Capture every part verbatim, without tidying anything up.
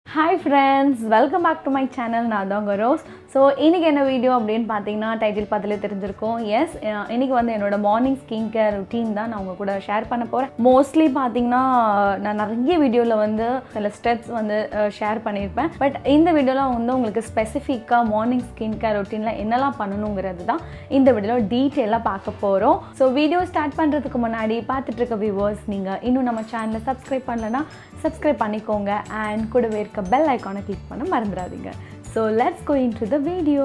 Hi friends, welcome back to my channel. நான் தான் rose. So இன்றைக்கி என்ன வீடியோ அப்படின்னு பார்த்தீங்கன்னா டைட்டில் பார்த்தாலே தெரிஞ்சிருக்கும். எஸ், இன்றைக்கி வந்து என்னோடய மார்னிங் ஸ்கின் கேர் ருட்டீன் தான் நான் உங்கள் கூட ஷேர் பண்ண போகிறேன். மோஸ்ட்லி பார்த்தீங்கன்னா நான் நிறைய வீடியோவில் வந்து சில ஸ்டெப்ஸ் வந்து ஷேர் பண்ணியிருப்பேன். பட் இந்த வீடியோவில் வந்து உங்களுக்கு ஸ்பெசிஃபிக்காக மார்னிங் ஸ்கின் கேர் ருட்டீனில் என்னெல்லாம் பண்ணணுங்கிறது தான் இந்த வீடியோவில் டீட்டெயிலாக பார்க்க போகிறோம். ஸோ வீடியோ ஸ்டார்ட் பண்ணுறதுக்கு முன்னாடி பார்த்துட்டு இருக்க வியூவர்ஸ் நீங்கள் இன்னும் நம்ம சேனலை சப்ஸ்கிரைப் பண்ணலைன்னா சப்ஸ்கிரைப் பண்ணிக்கோங்க அண்ட் கூடவே இருக்க பெல் ஐக்கானை கிளிக் பண்ண மறந்துடாதீங்க. So let's go into the video.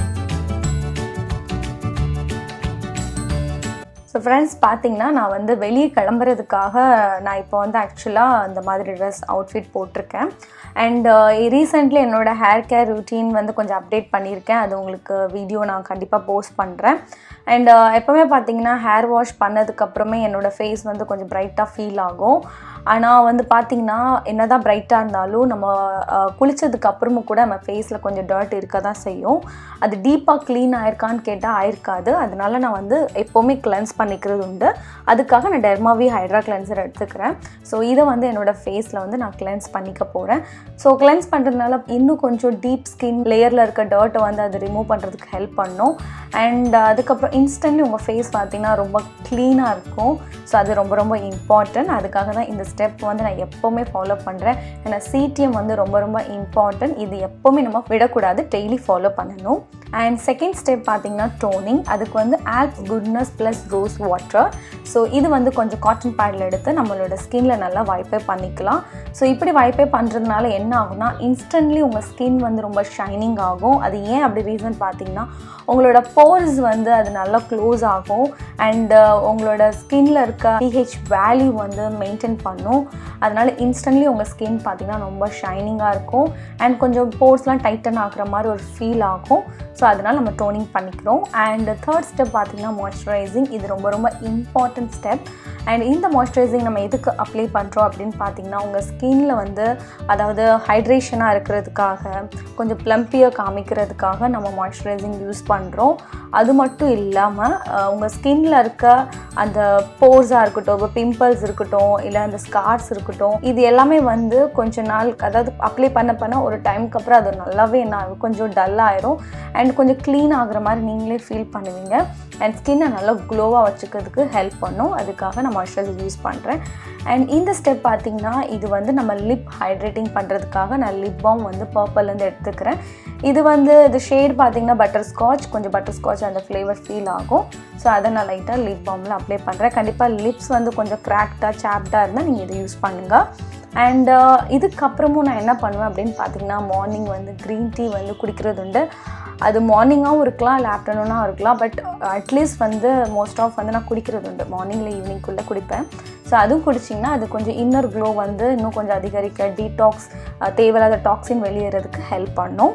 So friends பார்த்தீங்கன்னா நான் வந்து வெளியே கிளம்புறதுக்காக நான் இப்போ வந்து ஆக்சுவலாக இந்த மாதிரி ட்ரெஸ் அவுட்ஃபிட் போட்டிருக்கேன். அண்ட் ரீசெண்ட்லி என்னோடய ஹேர் கேர் ருட்டீன் வந்து கொஞ்சம் அப்டேட் பண்ணியிருக்கேன். அது உங்களுக்கு வீடியோ நான் கண்டிப்பாக போஸ்ட் பண்ணுறேன். அண்ட் எப்போவுமே பார்த்தீங்கன்னா ஹேர் வாஷ் பண்ணதுக்கப்புறமே என்னோடய ஃபேஸ் வந்து கொஞ்சம் ப்ரைட்டாக ஃபீல் ஆகும். ஆனால் வந்து பார்த்திங்கன்னா என்ன தான் ப்ரைட்டாக இருந்தாலும் நம்ம குளித்ததுக்கு அப்புறமும் கூட நம்ம ஃபேஸில் கொஞ்சம் டர்ட் இருக்க தான் செய்யும். அது டீப்பாக க்ளீன் ஆயிருக்கான்னு கேட்டால் ஆயிருக்காது. அதனால நான் வந்து எப்போவுமே கிளென்ஸ் பண்ணிக்கிறது உண்டு. அதுக்காக நான் டெர்மாவி ஹைட்ரா கிளென்சர் எடுத்துக்கிறேன். ஸோ இதை வந்து என்னோடய ஃபேஸில் வந்து நான் கிளென்ஸ் பண்ணிக்க போகிறேன். ஸோ கிளென்ஸ் பண்ணுறதுனால இன்னும் கொஞ்சம் டீப் ஸ்கின் லேயரில் இருக்க டர்ட்டை வந்து அது ரிமூவ் பண்ணுறதுக்கு ஹெல்ப் பண்ணும். அண்ட் அதுக்கப்புறம் இன்ஸ்டன்ட்லி உங்கள் ஃபேஸ் பார்த்திங்கன்னா ரொம்ப க்ளீனாக இருக்கும். ஸோ அது ரொம்ப ரொம்ப இம்பார்ட்டன்ட். அதுக்காக தான் இந்த ஸ்டெப் வந்து நான் எப்போவுமே ஃபாலோ பண்ணுறேன். ஏன்னா சிடிஎம் வந்து ரொம்ப ரொம்ப இம்பார்ட்டன்ட். இது எப்போவுமே நம்ம விடக்கூடாது, டெய்லி ஃபாலோ பண்ணணும். அண்ட் செகண்ட் ஸ்டெப் பார்த்திங்கன்னா டோனிங். அதுக்கு வந்து Alps goodness plus rose water. So இது வந்து கொஞ்சம் காட்டன் பேடில் எடுத்து நம்மளோட ஸ்கின்ல நல்லா வைப்பே பண்ணிக்கலாம். ஸோ இப்படி வைப்பே பண்ணுறதுனால என்ன ஆகும்னா இன்ஸ்டன்ட்லி உங்கள் ஸ்கின் வந்து ரொம்ப ஷைனிங் ஆகும். அது ஏன் அப்படி ரீசன் பார்த்திங்கன்னா உங்களோட போர்ஸ் வந்து அது நல்லா க்ளோஸ் ஆகும். அண்ட் உங்களோட ஸ்கின்ல இருக்க பிஹெச் வேல்யூ வந்து மெயின்டைன் பண்ணும். அதனால இன்ஸ்டன்ட்லி உங்கள் ஸ்கின் பார்த்திங்கன்னா ரொம்ப ஷைனிங்காக இருக்கும். அண்ட் கொஞ்சம் போர்ஸ்லாம் டைட்டன் ஆகுற மாதிரி ஒரு ஃபீல் ஆகும். ஸோ அதனால் நம்ம டோனிங் பண்ணிக்கிறோம். அண்ட் தேர்ட் ஸ்டெப் பார்த்திங்கன்னா மாய்ஸ்சரைசிங். இது ரொம்ப ரொம்ப இம்பார்ட்டன்ட் ஸ்டெப். அண்ட் இந்த மாய்ஸ்சரைசிங் நம்ம எதுக்கு அப்ளை பண்ணுறோம் அப்படின்னு பார்த்திங்கன்னா உங்கள் ஸ்கின்ல வந்து அதாவது ஹைட்ரேஷனாக இருக்கிறதுக்காக கொஞ்சம் ப்ளம்பியாக காமிக்கிறதுக்காக நம்ம மாய்ஸ்சரைசிங் யூஸ் பண்ணுறோம். அது மட்டும் இல்லாமல் உங்கள் ஸ்கின்ல இருக்க அந்த போர்ஸாக இருக்கட்டும், இப்போ பிம்பிள்ஸ் இருக்கட்டும், இல்லை அந்த ஸ்கார்ஸ் இருக்கட்டும், இது எல்லாமே வந்து கொஞ்ச நாள் அதாவது அப்ளை பண்ண பண்ண ஒரு டைமுக்கு அப்புறம் அது நல்லாவே என்ன ஆகும், கொஞ்சம் டல்லாயிரும். அண்ட் கொஞ்சம் க்ளீன் ஆகுற மாதிரி நீங்களே ஃபீல் பண்ணுவீங்க. அண்ட் ஸ்கின்னை நல்லா க்ளோவாக வச்சுக்கிறதுக்கு ஹெல்ப் பண்ணும். அதுக்காக நான் மாய்ஸ்சரைசர் யூஸ் பண்ணுறேன். அண்ட் இந்த ஸ்டெப் பார்த்திங்கன்னா இது வந்து நம்ம லிப் ஹைட்ரேட்டிங் பண்ணுறதுக்காக நான் லிப் பாம் வந்து பர்பிள்லேருந்து எடுத்துக்கிறேன். இது வந்து இது ஷேட் பார்த்திங்கன்னா பட்டர் ஸ்காட்ச், கொஞ்சம் பட்டர் ஸ்காட்ச் அந்த ஃப்ளேவர் ஃபீல் ஆகும். ஸோ அதை நான் லைட்டாக லிப் பாமில் அப்ளை பண்ணுறேன். கண்டிப்பாக லிப்ஸ் வந்து கொஞ்சம் கிராக்டாக சாப்டாக இருந்தால் நீங்கள் இதை யூஸ் பண்ணுங்கள். அண்ட் இதுக்கப்புறமும் நான் என்ன பண்ணுவேன் அப்படின்னு பார்த்திங்கன்னா மார்னிங் வந்து க்ரீன் டீ வந்து குடிக்கிறது உண்டு. அது மார்னிங்காகவும் இருக்கலாம், இல்லை ஆஃப்டர்நூனாக இருக்கலாம். பட் அட்லீஸ்ட் வந்து மோஸ்ட் ஆஃப் வந்து நான் குடிக்கிறது உண்டு. மார்னிங்கில் ஈவினிங்குள்ளே குடிப்பேன். ஸோ அதுவும் குடிச்சிங்கன்னா அது கொஞ்சம் இன்னர் க்ளோ வந்து இன்னும் கொஞ்சம் அதிகரிக்க, டீடாக்ஸ் தேவையில்லாத டாக்ஸின் வெளியேறதுக்கு ஹெல்ப் பண்ணும்.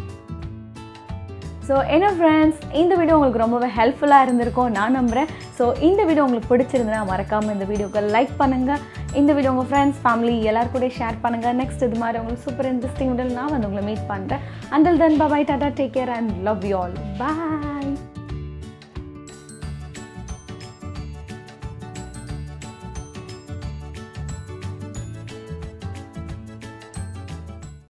ஸோ என்ன ஃப்ரெண்ட்ஸ், இந்த வீடியோ உங்களுக்கு ரொம்பவே ஹெல்ப்ஃபுல்லாக இருந்திருக்கும் நான் நம்புகிறேன். ஸோ இந்த வீடியோ உங்களுக்கு பிடிச்சிருந்தனா மறக்காமல் இந்த வீடியோக்கு லைக் பண்ணுங்கள். இந்த வீடியோ உங்கள் ஃப்ரெண்ட்ஸ் ஃபேமிலி எல்லாரும் கூட ஷேர் பண்ணுங்கள். நெக்ஸ்ட் இது மாதிரி உங்களுக்கு சூப்பர் இன்ட்ரெஸ்டிங் வீடியோ நான் வந்து உங்களை மீட் பண்ணுறேன். Until then bye, tata, take care and love you all. Bye.